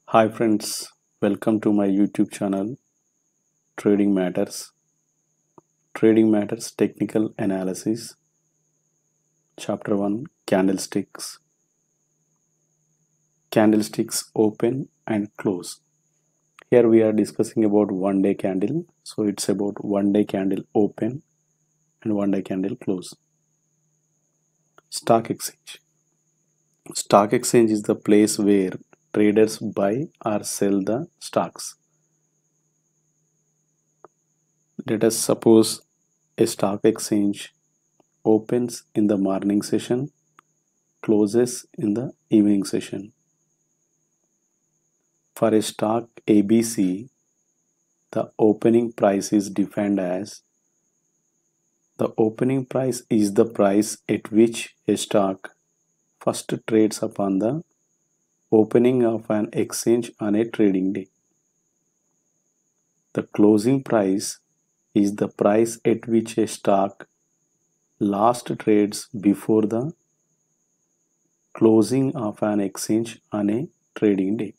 Hi friends, welcome to my YouTube channel Trading Matters. Trading Matters Technical Analysis. Chapter 1 Candlesticks. Candlesticks open and close. Here we are discussing about one day candle. So it's about one day candle open and one day candle close. Stock exchange. Stock exchange is the place where traders buy or sell the stocks. Let us suppose a stock exchange opens in the morning session, closes in the evening session. For a stock ABC, the opening price is defined as the opening price is the price at which a stock first trades upon the opening of an exchange on a trading day. The closing price is the price at which a stock last trades before the closing of an exchange on a trading day.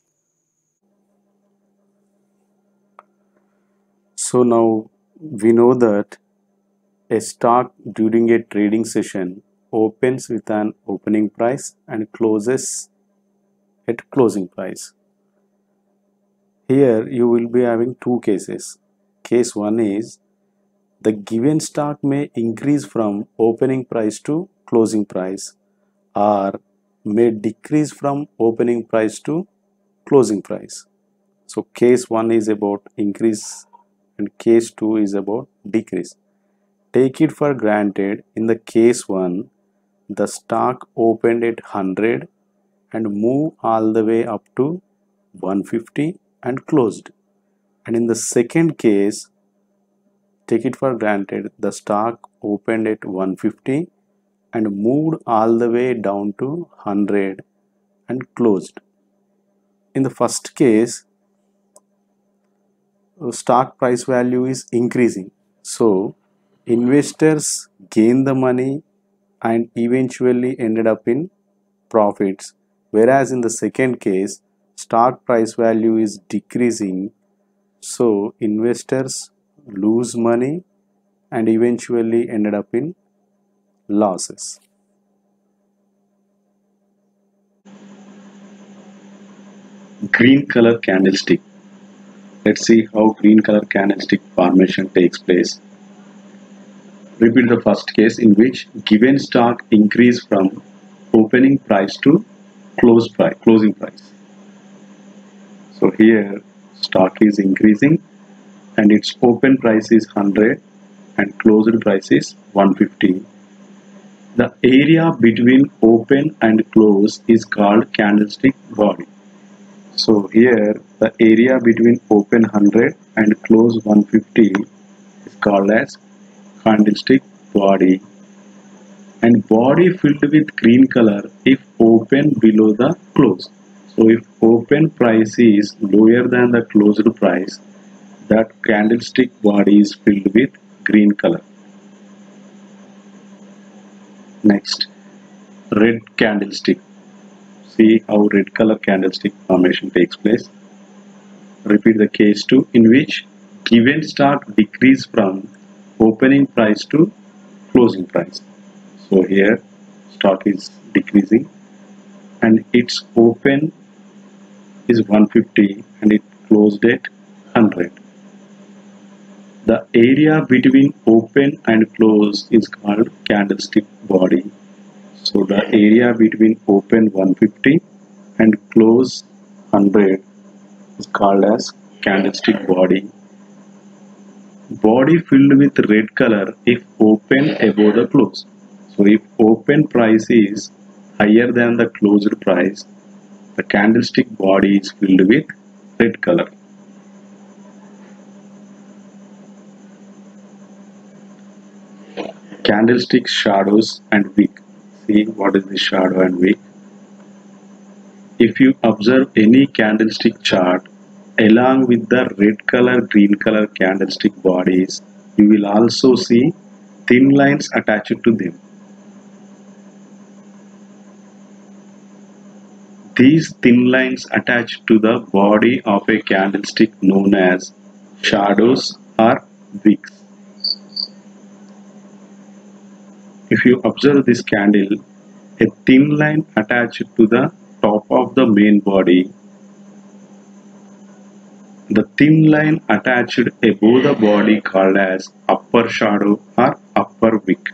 So now we know that a stock during a trading session opens with an opening price and closes at closing price. Here you will be having two cases. Case 1 is the given stock may increase from opening price to closing price or may decrease from opening price to closing price. So case 1 is about increase and case 2 is about decrease. Take it for granted in the case 1 the stock opened at 100 and moved all the way up to 150 and closed. And in the second case, take it for granted the stock opened at 150 and moved all the way down to 100 and closed. In the first case, stock price value is increasing. So investors gain the money and eventually ended up in profits, whereas in the second case stock price value is decreasing, so investors lose money and eventually ended up in losses. Green color candlestick. Let's see how green color candlestick formation takes place. Repeat the first case in which given stock increase from opening price to closing price. So here stock is increasing and its open price is 100 and closed price is 150. The area between open and close is called candlestick body. So here the area between open 100 and close 150 is called as candlestick body, and body filled with green color if open below the close. So if open price is lower than the closed price, that candlestick body is filled with green color. Next, red candlestick. See how red color candlestick formation takes place. Repeat the case 2 in which given stock decrease from opening price to closing price. So here stock is decreasing and its open is 150 and it closed at 100. The area between open and close is called candlestick body. So the area between open 150 and close 100 is called as candlestick body. Body filled with red color if open above the close. So if open price is higher than the closed price, the candlestick body is filled with red color. Candlestick shadows and wick. See what is the shadow and wick. If you observe any candlestick chart along with the red color, green color candlestick bodies, you will also see thin lines attached to them. These thin lines attached to the body of a candlestick known as shadows or wicks. If you observe this candle, a thin line attached to the top of the main body. The thin line attached above the body called as upper shadow or upper wick.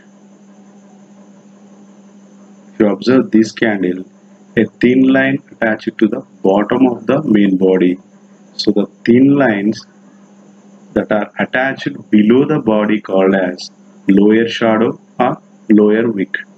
If you observe this candle, a thin line attached to the bottom of the main body. So the thin lines that are attached below the body called as lower shadow or lower wick.